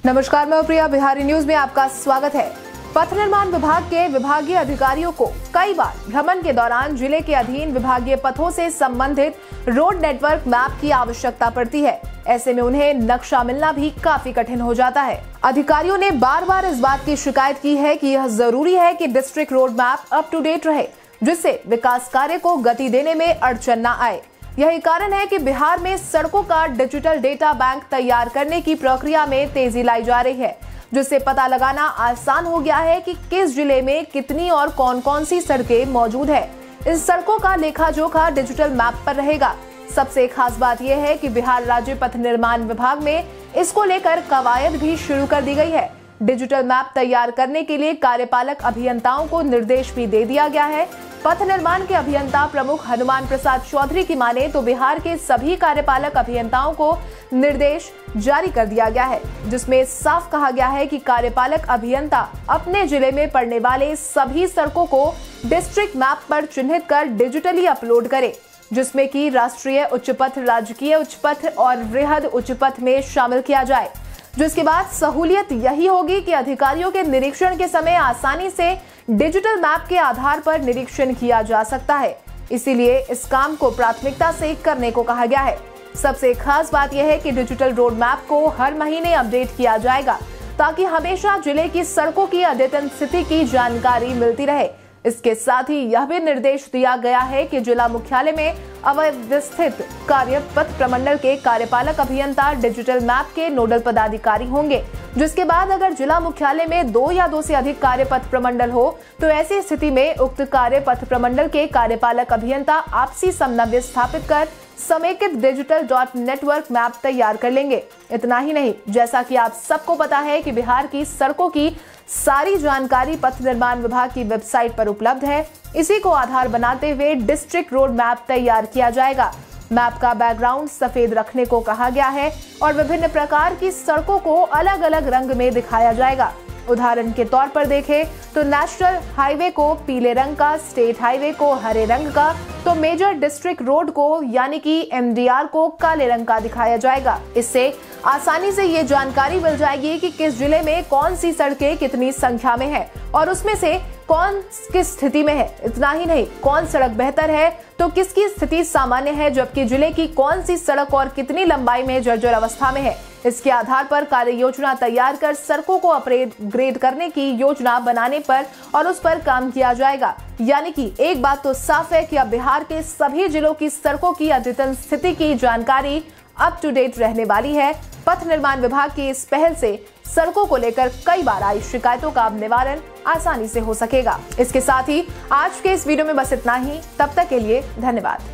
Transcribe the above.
नमस्कार, मैं प्रिया, बिहारी न्यूज में आपका स्वागत है। पथ निर्माण विभाग के विभागीय अधिकारियों को कई बार भ्रमण के दौरान जिले के अधीन विभागीय पथों से संबंधित रोड नेटवर्क मैप की आवश्यकता पड़ती है। ऐसे में उन्हें नक्शा मिलना भी काफी कठिन हो जाता है। अधिकारियों ने बार बार इस बात की शिकायत की है कि यह जरूरी है कि district road map up to date रहे, जिससे विकास कार्य को गति देने में अड़चन न आए। यही कारण है कि बिहार में सड़कों का डिजिटल डेटा बैंक तैयार करने की प्रक्रिया में तेजी लाई जा रही है, जिससे पता लगाना आसान हो गया है कि किस जिले में कितनी और कौन कौन सी सड़कें मौजूद है। इस सड़कों का लेखा जोखा डिजिटल मैप पर रहेगा। सबसे खास बात यह है कि बिहार राज्य पथ निर्माण विभाग में इसको लेकर कवायद भी शुरू कर दी गई है। डिजिटल मैप तैयार करने के लिए कार्यपालक अभियंताओं को निर्देश भी दे दिया गया है। पथ निर्माण के अभियंता प्रमुख हनुमान प्रसाद चौधरी की माने तो बिहार के सभी कार्यपालक अभियंताओं को निर्देश जारी कर दिया गया है, जिसमें साफ कहा गया है कि कार्यपालक अभियंता अपने जिले में पड़ने वाले सभी सड़कों को डिस्ट्रिक्ट मैप पर चिन्हित कर डिजिटली अपलोड करे, जिसमें कि राष्ट्रीय उच्च पथ, राजकीय उच्च पथ और वृहद उच्च पथ में शामिल किया जाए। जिसके बाद सहूलियत यही होगी कि अधिकारियों के निरीक्षण के समय आसानी से डिजिटल मैप के आधार पर निरीक्षण किया जा सकता है। इसीलिए इस काम को प्राथमिकता से करने को कहा गया है। सबसे खास बात यह है कि डिजिटल रोड मैप को हर महीने अपडेट किया जाएगा, ताकि हमेशा जिले की सड़कों की अद्यतन स्थिति की जानकारी मिलती रहे। इसके साथ ही यह भी निर्देश दिया गया है कि जिला मुख्यालय में अव्यवस्थित कार्य पथ प्रमंडल के कार्यपालक अभियंता डिजिटल मैप के नोडल पदाधिकारी होंगे। जिसके बाद अगर जिला मुख्यालय में 2 या 2 से अधिक कार्य पथ प्रमंडल हो तो ऐसी स्थिति में उक्त कार्य पथ प्रमंडल के कार्यपालक अभियंता आपसी समन्वय स्थापित कर समेकित डिजिटल नेटवर्क मैप तैयार कर लेंगे। इतना ही नहीं, जैसा कि आप सबको पता है कि बिहार की सड़कों की सारी जानकारी पथ निर्माण विभाग की वेबसाइट पर उपलब्ध है। इसी को आधार बनाते हुए डिस्ट्रिक्ट रोड मैप तैयार किया जाएगा। मैप का बैकग्राउंड सफेद रखने को कहा गया है और विभिन्न प्रकार की सड़कों को अलग अलग रंग में दिखाया जाएगा। उदाहरण के तौर पर देखें तो नेशनल हाईवे को पीले रंग का, स्टेट हाईवे को हरे रंग का, तो मेजर डिस्ट्रिक्ट रोड को यानी कि एमडीआर को काले रंग का दिखाया जाएगा। इससे आसानी से ये जानकारी मिल जाएगी कि किस जिले में कौन सी सड़कें कितनी संख्या में है और उसमें से कौन किस स्थिति में है। इतना ही नहीं, कौन सड़क बेहतर है तो किसकी स्थिति सामान्य है, जबकि जिले की कौन सी सड़क और कितनी लंबाई में जर्जर अवस्था में है। इसके आधार पर कार्य योजना तैयार कर सड़कों को अपग्रेड करने की योजना बनाने पर और उस पर काम किया जाएगा। यानी कि एक बात तो साफ है कि अब बिहार के सभी जिलों की सड़कों की अद्यतन स्थिति की जानकारी अप टू डेट रहने वाली है। पथ निर्माण विभाग की इस पहल से सड़कों को लेकर कई बार आई शिकायतों का अब निवारण आसानी से हो सकेगा। इसके साथ ही आज के इस वीडियो में बस इतना ही। तब तक के लिए धन्यवाद।